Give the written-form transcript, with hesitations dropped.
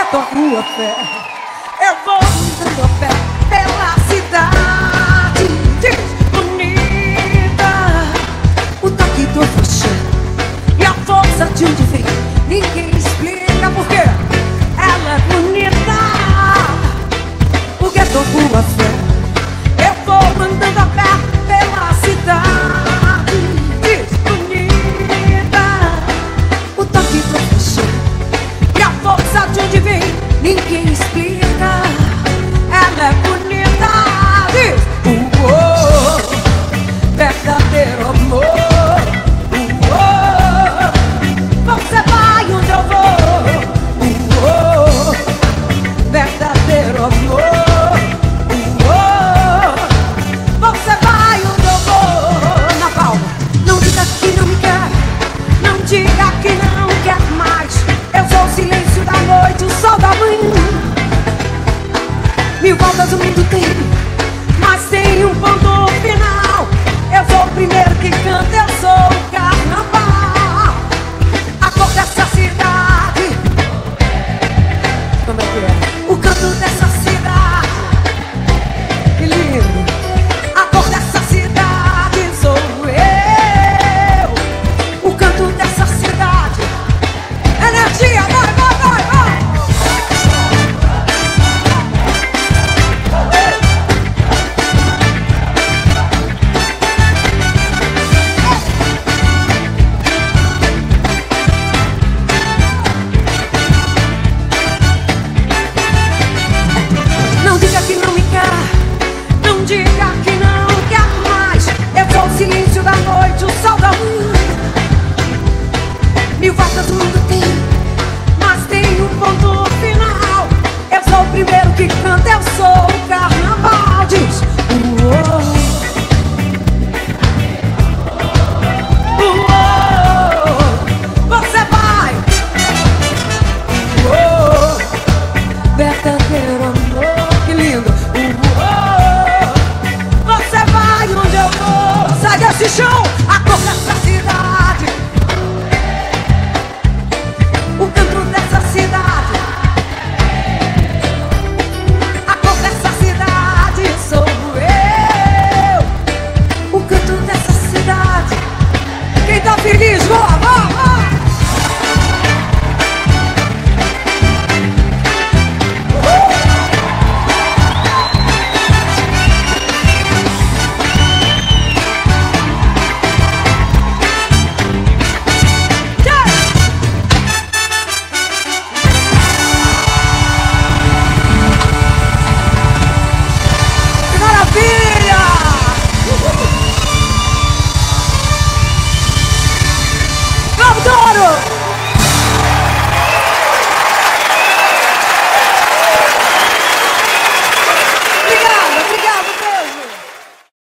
tua rua, fé. Eu vou andando a pé pela cidade, bonita. O toque do faixa e a força de onde vem, ninguém explica porque ela é bonita. Porque é tua rua, fé. Eu vou andando a pé pela cidade, bonita. O toque do faixa e a força de onde vem, ninguém explica. Ela é bonita. Verdadeiro amor. Você vai onde eu vou. Verdadeiro amor. Você vai onde eu vou. Na palma. Não diga que não me quer. Não diga que não quer mais. Eu sou o silêncio da noite, o sol da manhã. Mil voltas o mundo tem, mas tem um ponto final. Eu sou o primeiro que canta, eu sou o carnaval. A cor dessa cidade. Como é que é? O canto dessa cidade. Que lindo. A cor dessa cidade sou eu. O canto dessa cidade. Energia, vai, vai, vai, vai. Não diga que não me quer, não diga que não quer mais. Eu sou o silêncio da noite, o sol da manhã. Mil voltas o mundo tem, mas tem um ponto final. Eu sou o primeiro que canta, eu sou